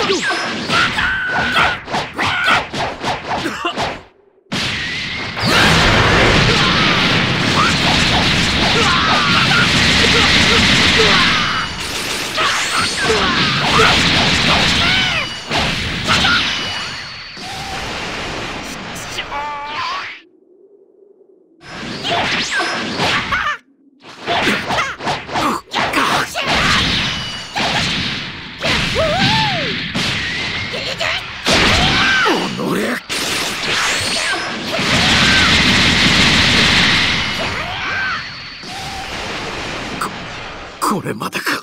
これまでか。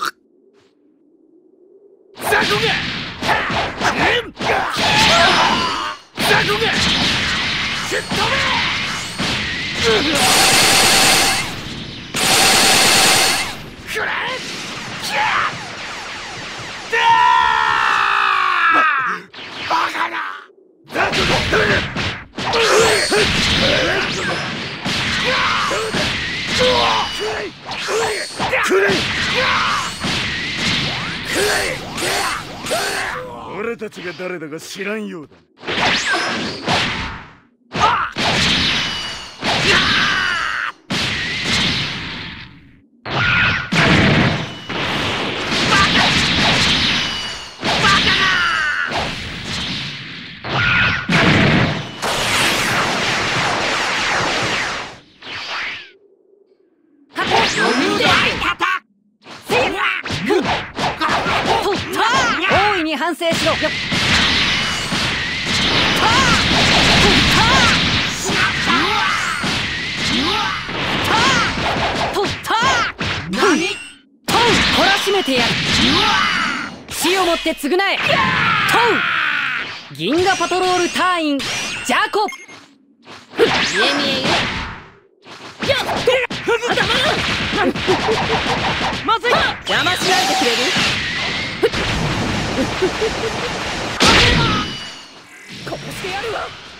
ザコが吹っ飛べ。くらえ。バカな。ザコが俺たちが誰だか知らんようだ。 大いに反省しろ。懲らしめてやる。死をもって償え。銀河パトロール隊員ジャコ。見え見えよ。まずい。邪魔しないでくれる。殺してやるわ。